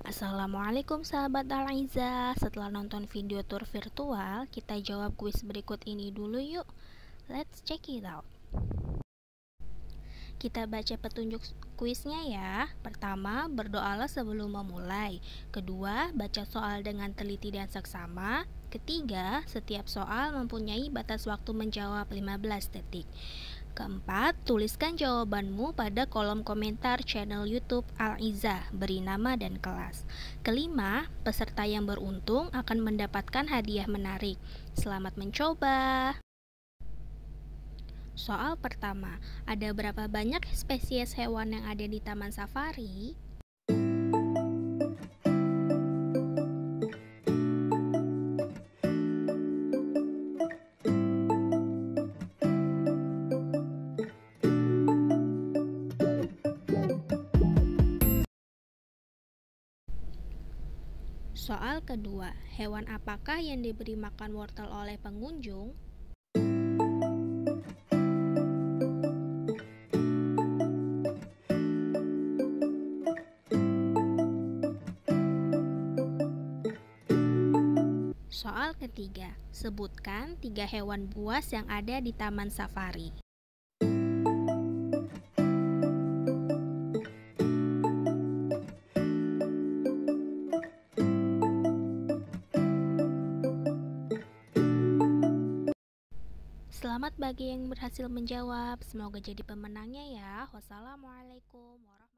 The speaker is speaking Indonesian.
Assalamualaikum sahabat Al-Aiza. Setelah nonton video tour virtual, kita jawab kuis berikut ini dulu yuk. Let's check it out. Kita baca petunjuk kuisnya ya. Pertama, berdoalah sebelum memulai. Kedua, baca soal dengan teliti dan seksama. Ketiga, setiap soal mempunyai batas waktu menjawab 15 detik. Keempat, tuliskan jawabanmu pada kolom komentar channel YouTube Al-Aiza, beri nama dan kelas. Kelima, peserta yang beruntung akan mendapatkan hadiah menarik. Selamat mencoba. Soal pertama, ada berapa banyak spesies hewan yang ada di Taman Safari? Soal kedua, hewan apakah yang diberi makan wortel oleh pengunjung? Soal ketiga, sebutkan 3 hewan buas yang ada di Taman Safari. Selamat bagi yang berhasil menjawab. Semoga jadi pemenangnya ya. Wassalamualaikum warahmatullahi wabarakatuh.